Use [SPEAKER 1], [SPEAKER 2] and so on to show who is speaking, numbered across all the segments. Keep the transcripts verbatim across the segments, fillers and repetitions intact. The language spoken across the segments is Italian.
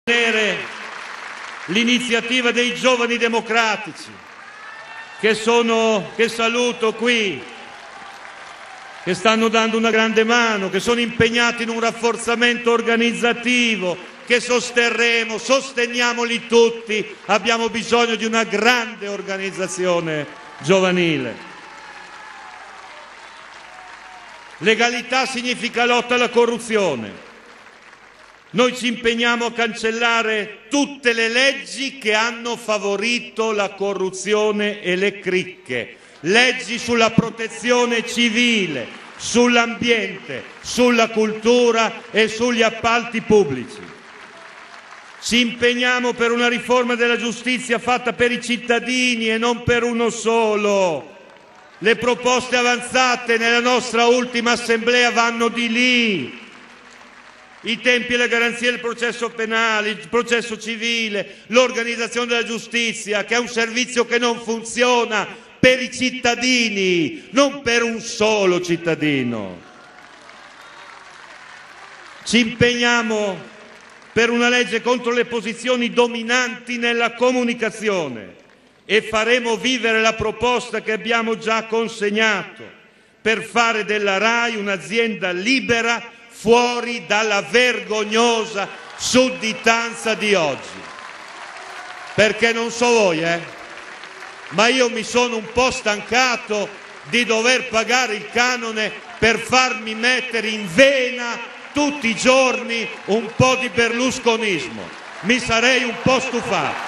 [SPEAKER 1] l'iniziativa dei Giovani Democratici, che, sono, che saluto qui, che stanno dando una grande mano, che sono impegnati in un rafforzamento organizzativo, che sosterremo, sosteniamoli tutti. Abbiamo bisogno di una grande organizzazione giovanile. Legalità significa lotta alla corruzione. Noi ci impegniamo a cancellare tutte le leggi che hanno favorito la corruzione e le cricche, leggi sulla protezione civile, sull'ambiente, sulla cultura e sugli appalti pubblici. Ci impegniamo per una riforma della giustizia fatta per i cittadini e non per uno solo. Le proposte avanzate nella nostra ultima assemblea vanno di lì. I tempi e le garanzie del processo penale, il processo civile, l'organizzazione della giustizia, che è un servizio che non funziona per i cittadini, non per un solo cittadino. Ci impegniamo per una legge contro le posizioni dominanti nella comunicazione e faremo vivere la proposta che abbiamo già consegnato per fare della RAI un'azienda libera fuori dalla vergognosa sudditanza di oggi. Perché non so voi, eh, ma io mi sono un po' stancato di dover pagare il canone per farmi mettere in vena tutti i giorni un po' di berlusconismo. Mi sarei un po' stufato.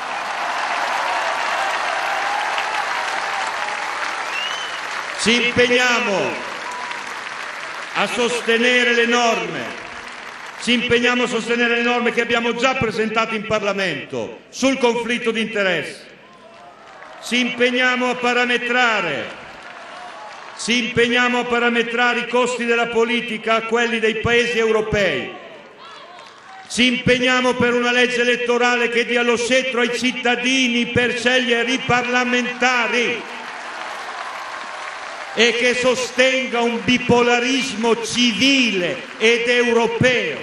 [SPEAKER 1] Ci impegniamo a sostenere le norme, ci impegniamo a sostenere le norme che abbiamo già presentato in Parlamento sul conflitto di interessi, ci impegniamo a parametrare, ci impegniamo a parametrare i costi della politica a quelli dei paesi europei, ci impegniamo per una legge elettorale che dia lo scettro ai cittadini per scegliere i parlamentari e che sostenga un bipolarismo civile ed europeo.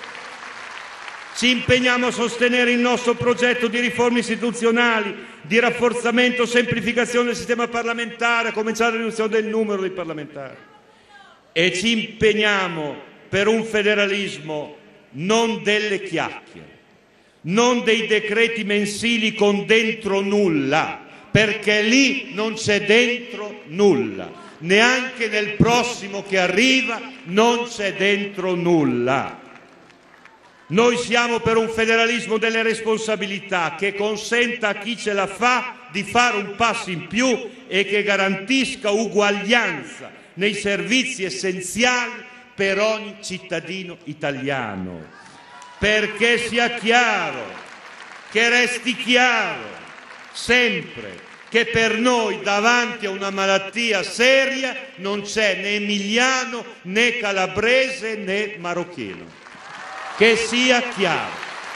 [SPEAKER 1] Ci impegniamo a sostenere il nostro progetto di riforme istituzionali, di rafforzamento e semplificazione del sistema parlamentare, a cominciare dalla riduzione del numero dei parlamentari. E ci impegniamo per un federalismo non delle chiacchiere, non dei decreti mensili con dentro nulla, perché lì non c'è dentro nulla, neanche nel prossimo che arriva non c'è dentro nulla. Noi siamo per un federalismo delle responsabilità che consenta a chi ce la fa di fare un passo in più e che garantisca uguaglianza nei servizi essenziali per ogni cittadino italiano. Perché sia chiaro, che resti chiaro sempre che per noi davanti a una malattia seria non c'è né emiliano né calabrese né marocchino. Che sia chiaro.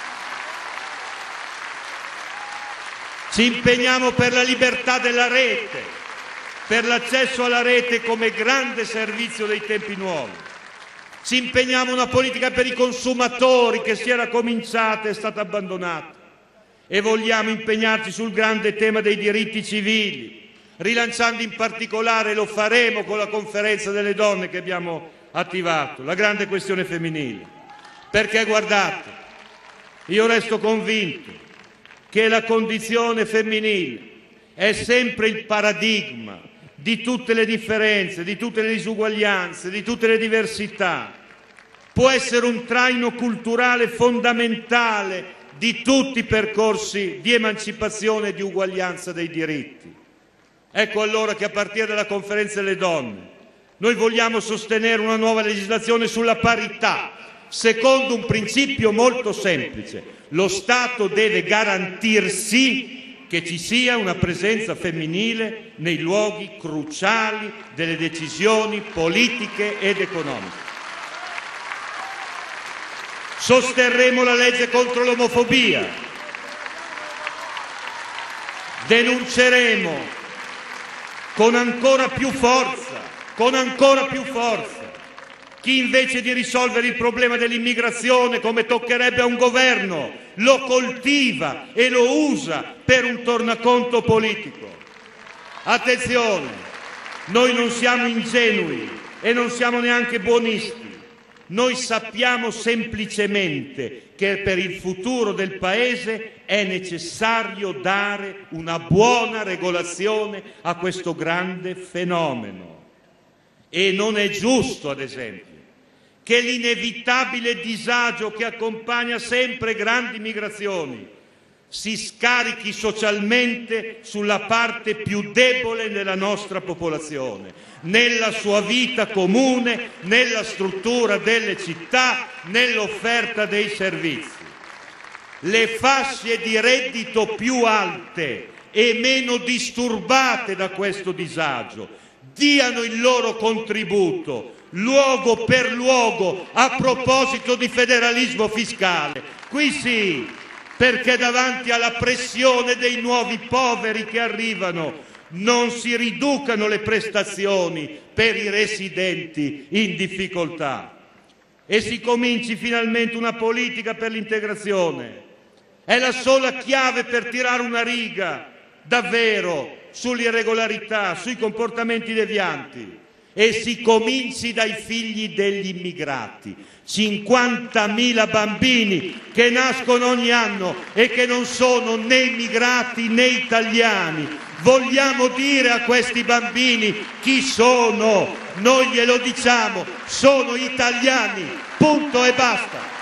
[SPEAKER 1] Ci impegniamo per la libertà della rete, per l'accesso alla rete come grande servizio dei tempi nuovi. Ci impegniamo una politica per i consumatori che si era cominciata e è stata abbandonata. E vogliamo impegnarci sul grande tema dei diritti civili, rilanciando in particolare, lo faremo con la conferenza delle donne che abbiamo attivato, la grande questione femminile. Perché guardate, io resto convinto che la condizione femminile è sempre il paradigma di tutte le differenze, di tutte le disuguaglianze, di tutte le diversità. Può essere un traino culturale fondamentale di tutti i percorsi di emancipazione e di uguaglianza dei diritti. Ecco allora che a partire dalla conferenza delle donne noi vogliamo sostenere una nuova legislazione sulla parità, secondo un principio molto semplice: lo Stato deve garantirsi che ci sia una presenza femminile nei luoghi cruciali delle decisioni politiche ed economiche. Sosterremo la legge contro l'omofobia, denunceremo con ancora più forza, con ancora più forza, chi invece di risolvere il problema dell'immigrazione, come toccherebbe a un governo lo coltiva e lo usa per un tornaconto politico. Attenzione, noi non siamo ingenui e non siamo neanche buonisti. Noi sappiamo semplicemente che per il futuro del Paese è necessario dare una buona regolazione a questo grande fenomeno. E non è giusto, ad esempio, che l'inevitabile disagio che accompagna sempre grandi migrazioni si scarichi socialmente sulla parte più debole della nostra popolazione, nella sua vita comune, nella struttura delle città, nell'offerta dei servizi. Le fasce di reddito più alte e meno disturbate da questo disagio diano il loro contributo, luogo per luogo, a proposito di federalismo fiscale. Qui sì, perché davanti alla pressione dei nuovi poveri che arrivano non si riducano le prestazioni per i residenti in difficoltà e si cominci finalmente una politica per l'integrazione. È la sola chiave per tirare una riga davvero sull'irregolarità, sui comportamenti devianti, e si cominci dai figli degli immigrati. cinquantamila bambini che nascono ogni anno e che non sono né immigrati né italiani. Vogliamo dire a questi bambini chi sono? Noi glielo diciamo, sono italiani, punto e basta.